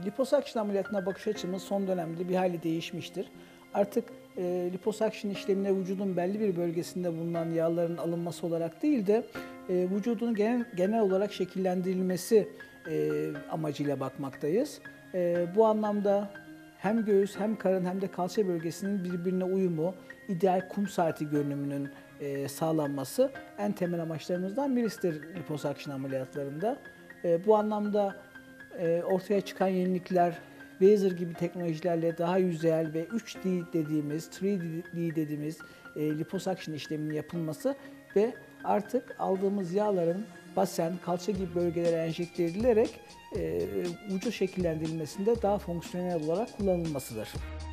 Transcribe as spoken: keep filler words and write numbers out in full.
Liposuction ameliyatına bakış açımız son dönemde bir hayli değişmiştir. Artık e, liposuction işlemine vücudun belli bir bölgesinde bulunan yağların alınması olarak değil de e, vücudun genel, genel olarak şekillendirilmesi e, amacıyla bakmaktayız. E, bu anlamda hem göğüs hem karın hem de kalça bölgesinin birbirine uyumu, ideal kum saati görünümünün e, sağlanması en temel amaçlarımızdan birisidir liposuction ameliyatlarında. E, bu anlamda e, ortaya çıkan yenilikler, laser gibi teknolojilerle daha yüzeyel ve üç D dediğimiz, üç D dediğimiz e, liposuction işleminin yapılması ve artık aldığımız yağların basen, kalça gibi bölgelere enjekte edilerek e, vücut şekillendirilmesinde daha fonksiyonel olarak kullanılmasıdır.